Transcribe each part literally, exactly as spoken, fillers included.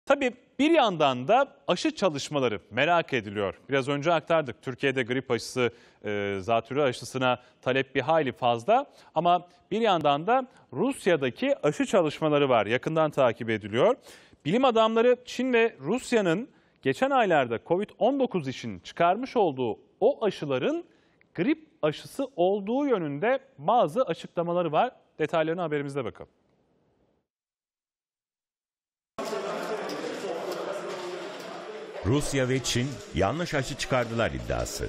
Tabii bir yandan da aşı çalışmaları merak ediliyor. Biraz önce aktardık. Türkiye'de grip aşısı, e, zatürre aşısına talep bir hayli fazla. Ama bir yandan da Rusya'daki aşı çalışmaları var. Yakından takip ediliyor. Bilim adamları Çin ve Rusya'nın geçen aylarda kovid on dokuz için çıkarmış olduğu o aşıların grip aşısı olduğu yönünde bazı açıklamaları var. Detaylarına haberimizde bakalım. Rusya ve Çin yanlış aşı çıkardılar iddiası.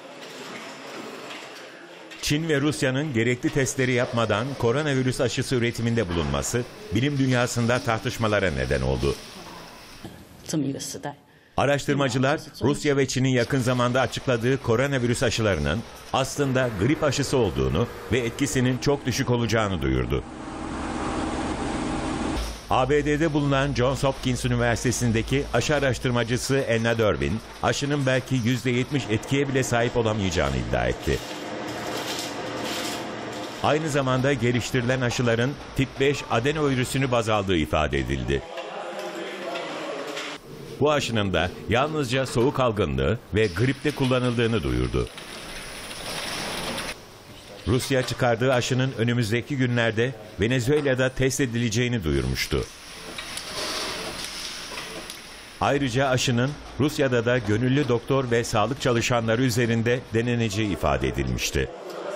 Çin ve Rusya'nın gerekli testleri yapmadan koronavirüs aşısı üretiminde bulunması bilim dünyasında tartışmalara neden oldu. Araştırmacılar Rusya ve Çin'in yakın zamanda açıkladığı koronavirüs aşılarının aslında grip aşısı olduğunu ve etkisinin çok düşük olacağını duyurdu. A B D'de bulunan Johns Hopkins Üniversitesi'ndeki aşı araştırmacısı Anna Durbin, aşının belki yüzde yetmiş etkiye bile sahip olamayacağını iddia etti. Aynı zamanda geliştirilen aşıların tip beş adenovirüsünü baz aldığı ifade edildi. Bu aşının da yalnızca soğuk algınlığı ve gripte kullanıldığını duyurdu. Rusya çıkardığı aşının önümüzdeki günlerde Venezuela'da test edileceğini duyurmuştu. Ayrıca aşının Rusya'da da gönüllü doktor ve sağlık çalışanları üzerinde deneneceği ifade edilmişti.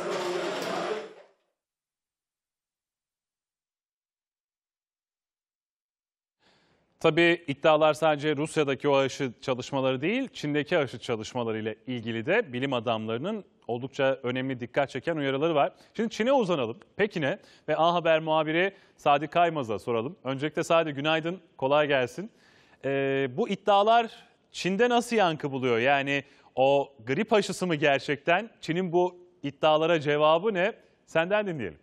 Tabii iddialar sadece Rusya'daki o aşı çalışmaları değil, Çin'deki aşı çalışmaları ile ilgili de bilim adamlarının oldukça önemli, dikkat çeken uyarıları var. Şimdi Çin'e uzanalım, Pekin'e ve A Haber muhabiri Sadi Kaymaz'a soralım. Öncelikle Sadi, günaydın, kolay gelsin. Ee, bu iddialar Çin'de nasıl yankı buluyor? Yani o grip aşısı mı gerçekten? Çin'in bu iddialara cevabı ne? Senden dinleyelim.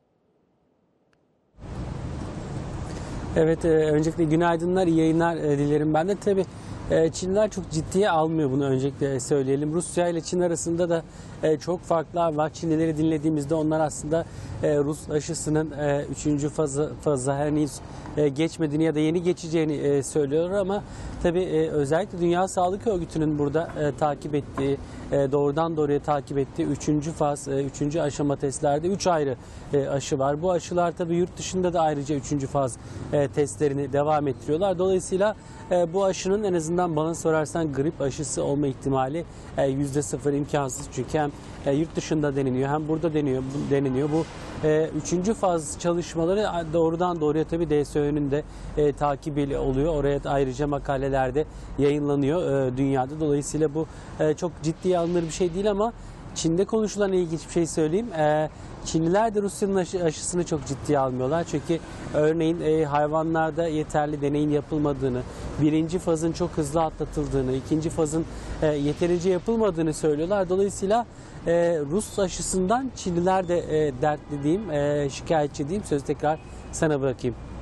Evet, e, öncelikle günaydınlar, iyi yayınlar e, dilerim. Ben de tabii e, Çinliler çok ciddiye almıyor, bunu öncelikle söyleyelim. Rusya ile Çin arasında da e, çok farklar var. Çinlileri dinlediğimizde onlar aslında e, Rus aşısının e, üçüncü fazı, fazı henüz e, geçmediğini ya da yeni geçeceğini e, söylüyorlar ama tabii e, özellikle Dünya Sağlık Örgütü'nün burada e, takip ettiği, e, doğrudan doğruya takip ettiği üçüncü faz, e, üçüncü aşama testlerde üç ayrı e, aşı var. Bu aşılar tabii yurt dışında da ayrıca üçüncü faz e, testlerini devam ettiriyorlar. Dolayısıyla e, bu aşının en azından bana sorarsan grip aşısı olma ihtimali e, yüzde sıfır, imkansız. Çünkü hem e, yurt dışında deneniyor hem burada deniyor, deneniyor. Bu e, üçüncü faz çalışmaları doğrudan doğruya tabii D S Ö'nün de e, takibi oluyor. Oraya da ayrıca makalelerde yayınlanıyor e, dünyada. Dolayısıyla bu e, çok ciddiye alınır bir şey değil ama Çin'de konuşulan ilginç bir şey söyleyeyim. Ee, Çinliler de Rusya'nın aşı, aşısını çok ciddiye almıyorlar. Çünkü örneğin e, hayvanlarda yeterli deneyin yapılmadığını, birinci fazın çok hızlı atlatıldığını, ikinci fazın e, yeterince yapılmadığını söylüyorlar. Dolayısıyla e, Rus aşısından Çinliler de e, dertli diyeyim, e, şikayetçi diyeyim. Sözü tekrar sana bırakayım.